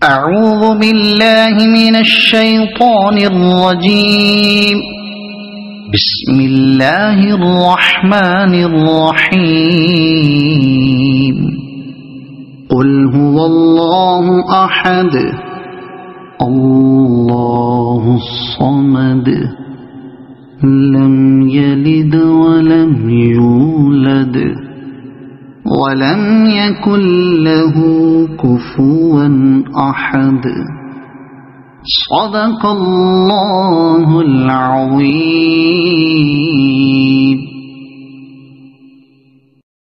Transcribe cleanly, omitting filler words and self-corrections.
أعوذ بالله من الشيطان الرجيم. بسم الله الرحمن الرحيم. قل هو الله أحد الله الصمد لم يلد ولم يولد ولم يكن له كفوا أحد. صدق الله العظيم.